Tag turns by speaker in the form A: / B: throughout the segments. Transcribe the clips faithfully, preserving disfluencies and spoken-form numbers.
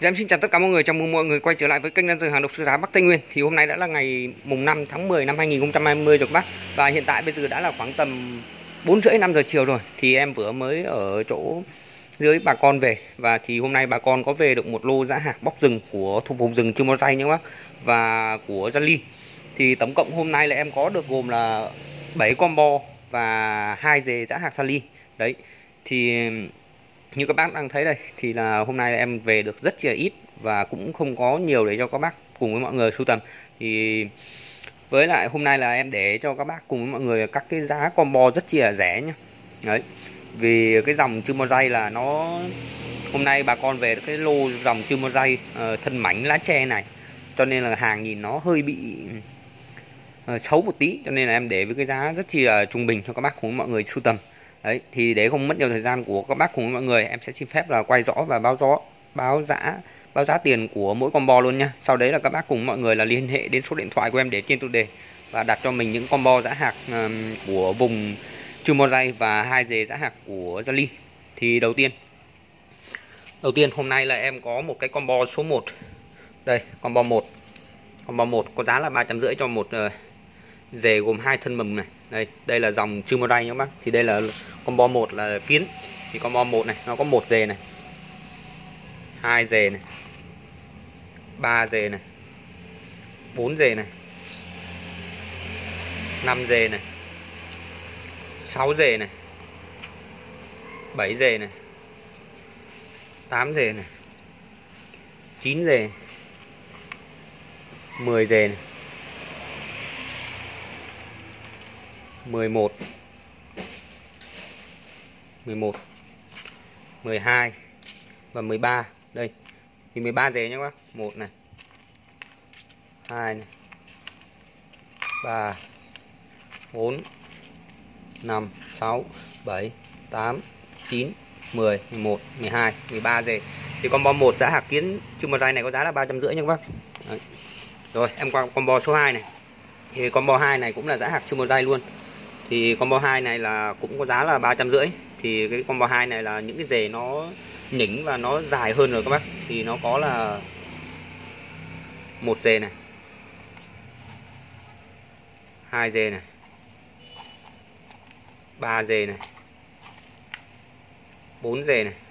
A: Dạ, em xin chào tất cả mọi người, chào mừng mọi người quay trở lại với kênh Đan Dược Hàng Độc Sư Thái Bắc Tây Nguyên. Thì hôm nay đã là ngày mùng năm tháng mười năm hai nghìn không trăm hai mươi rồi các bác. Và hiện tại bây giờ đã là khoảng tầm bốn rưỡi năm giờ chiều rồi. Thì em vừa mới ở chỗ dưới bà con về. Và thì hôm nay bà con có về được một lô giã hạc bóc rừng của thuộc vùng rừng Chumorray nhé các bác, và của Gia Ly. Thì tổng cộng hôm nay là em có được gồm là bảy combo và hai dề giã hạc Gia Ly. Đấy. Thì như các bác đang thấy đây, thì là hôm nay em về được rất là ít và cũng không có nhiều để cho các bác cùng với mọi người sưu tầm. Thì với lại hôm nay là em để cho các bác cùng với mọi người các cái giá combo rất là rẻ nhá. Đấy. Vì cái dòng Chumorray là nó hôm nay bà con về cái lô dòng Chumorray uh, thân mảnh lá tre này, cho nên là hàng nhìn nó hơi bị uh, xấu một tí, cho nên là em để với cái giá rất là trung bình cho các bác cùng với mọi người sưu tầm. Đấy, thì để không mất nhiều thời gian của các bác cùng với mọi người, em sẽ xin phép là quay rõ và báo rõ báo giá báo giá tiền của mỗi combo luôn nha. Sau đấy là các bác cùng mọi người là liên hệ đến số điện thoại của em để trên tiêu đề và đặt cho mình những combo giã hạc um, của vùng Chumorray và hai dề giã hạc của Gia Ly. Thì đầu tiên đầu tiên hôm nay là em có một cái combo số một. Đây, combo một. Combo một có giá là ba trăm rưỡi cho một uh, dề gồm hai thân mầm này. Đây, đây là dòng Chumorray nhé các bác. Thì đây là combo một là kiến. Thì combo một này nó có một dề này, hai dề này, ba dề này, bốn dề này, năm dề này, sáu dề này, bảy dề này, tám dề này, chín dề, mười dề này, mười một, mười một, mười hai và mười ba. Đây thì mười ba dề nhé các bác. Một này, hai này, ba, bốn, năm, sáu, bảy, tám, chín, mười, mười một, mười hai, mười ba dề. Thì combo một giã hạc kiến Chumorray này có giá là ba trăm rưỡi nha các bác. Đấy. Rồi em qua combo số hai này. Thì combo hai này cũng là giã hạc Chumorray luôn. Thì combo hai này là cũng có giá là ba trăm rưỡi. Thì cái combo hai này là những cái dề nó nhỉnh và nó dài hơn rồi các bác. Thì nó có là một dề này, hai dề này, ba dề này, bốn dề này,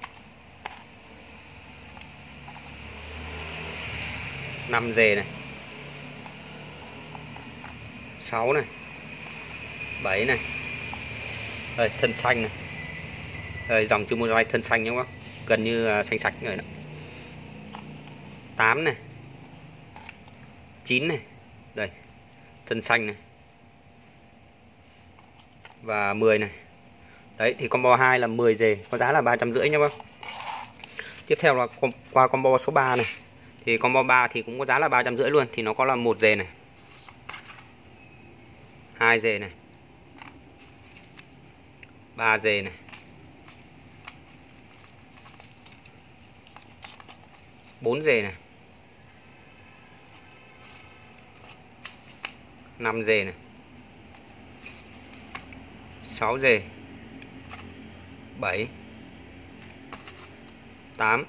A: năm dề này, sáu này, bảy này. Đây, thân xanh này. Đây, dòng Chumorray thân xanh nhé các bác, gần như xanh sạch rồi đó. tám này, chín này. Đây, thân xanh này. Và mười này. Đấy, thì combo hai là mười dề, có giá là ba trăm rưỡi nhé bác. Tiếp theo là qua combo số ba này. Thì combo ba thì cũng có giá là ba trăm rưỡi luôn. Thì nó có là một dề này, hai dề này, ba dề này, bốn dề này, năm dề này, sáu dề, bảy, tám,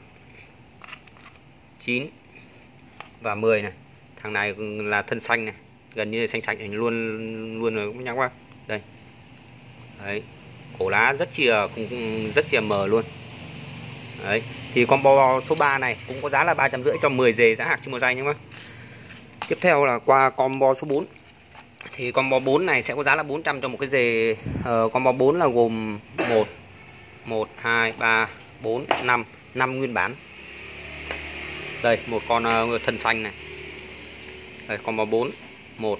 A: chín và mười này. Thằng này là thân xanh này, gần như xanh sạch luôn luôn rồi cũng nhắc qua. Đây. Đấy, cổ lá rất chìa cũng rất chìa mờ luôn. Đấy, thì combo số ba này cũng có giá là ba trăm rưỡi cho mười dề giã hạc Chumorray nhé bác. Tiếp theo là qua combo số bốn. Thì combo bốn này sẽ có giá là bốn trăm cho một cái dề. uh, Combo bốn là gồm một, một, hai, ba, bốn, năm, năm nguyên bản. Đây, một con uh, thân xanh này. Đây, combo bốn, một,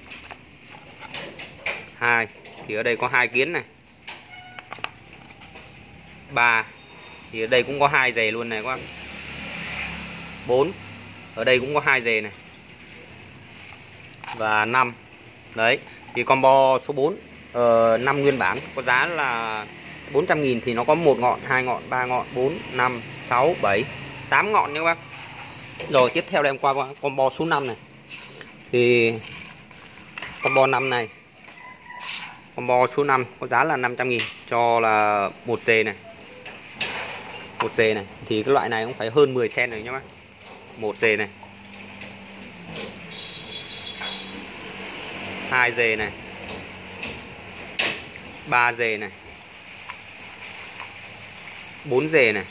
A: hai. Thì ở đây có hai kiến này. ba. Thì ở đây cũng có hai dề luôn này các bác. bốn. Ở đây cũng có hai dề này. Và năm. Đấy, thì combo số bốn uh, năm nguyên bản có giá là bốn trăm nghìn. Thì nó có một ngọn, hai ngọn, ba ngọn, bốn, năm, sáu, bảy, tám ngọn nha các bác. Rồi tiếp theo là em qua combo số năm này. Thì combo năm này, combo số năm có giá là năm trăm nghìn cho là một dề này. một dề này thì cái loại này cũng phải hơn mười xen rồi nhá bác. Một dề này, hai dề này, ba dề này, bốn dề này,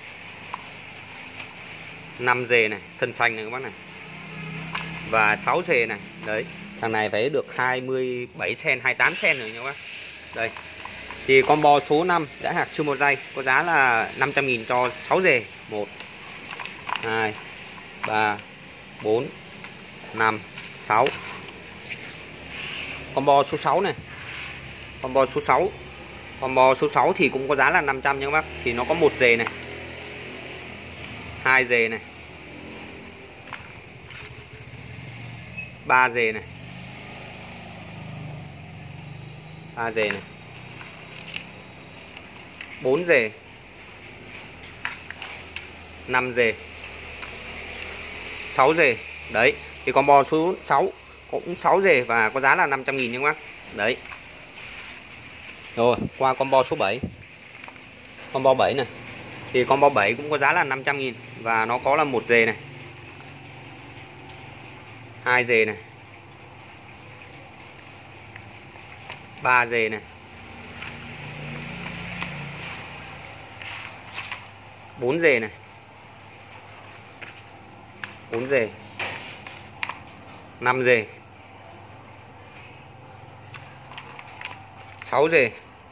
A: năm dề này, thân xanh này các bác này, và sáu dề này. Đấy, thằng này phải được hai mươi bảy xen, hai mươi tám xen rồi nha các bác. Đây. Thì combo số năm giã hạt chưa một dây có giá là năm trăm nghìn cho sáu dề. một hai ba bốn năm sáu. Combo số sáu này. Combo số sáu. Combo số sáu thì cũng có giá là năm trăm nha các bác. Thì nó có một dề này, hai dề này, ba dề này, ba dề này, bốn dề, năm dề, sáu dề. Đấy, thì combo số sáu cũng sáu dề và có giá là năm trăm nghìn nha các bác. Đấy. Rồi, qua combo số bảy. Combo bảy này. Thì combo bảy cũng có giá là năm trăm nghìn và nó có là một dề này, hai dề này, ba dề này, bốn dề này, bốn dề, năm dề, sáu dề.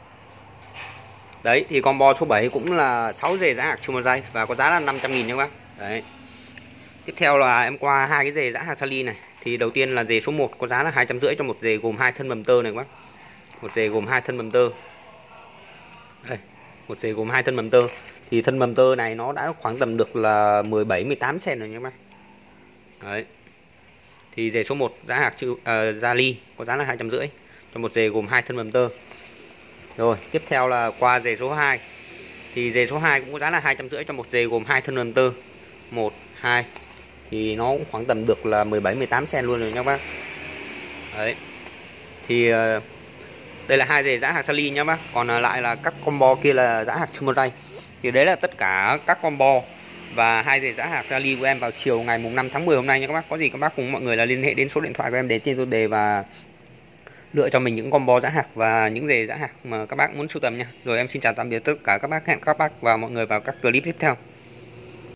A: Đấy, thì combo số bảy cũng là sáu dề giã hạt chung một dây và có giá là năm trăm nghìn nha các bác. Đấy. Tiếp theo là em qua hai cái dề giã hạt Sally này. Thì đầu tiên là dề số một có giá là hai trăm rưỡi cho một dề gồm hai thân mầm tơ này các bác. Một dề gồm hai thân mầm tơ. Đây, một dề gồm hai thân mầm tơ. Thì thân mầm tơ này nó đã khoảng tầm được là mười bảy mười tám xen rồi nha các bác. Đấy. Thì dề số một giã hạt chữ uh, Sally có giá là hai trăm rưỡi cho một dề gồm hai thân mầm tơ. Rồi, tiếp theo là qua dề số hai. Thì dề số hai cũng có giá là hai trăm rưỡi cho một dề gồm hai thân mầm tơ. một, hai. Thì nó cũng khoảng tầm được là mười bảy mười tám xen luôn rồi nha các bác. Đấy. Thì uh, đây là hai dề giã hạt Sally nhá bác. Còn lại là các combo kia là giã hạt Chumonjay. Thì đấy là tất cả các combo và hai dề giã hạt Sally của em vào chiều ngày mùng năm tháng mười hôm nay nha các bác. Có gì các bác cùng mọi người là liên hệ đến số điện thoại của em để trên tiêu đề và lựa cho mình những combo giã hạt và những dề giã hạt mà các bác muốn sưu tầm nha. Rồi em xin chào tạm biệt tất cả các bác, hẹn các bác và mọi người vào các clip tiếp theo.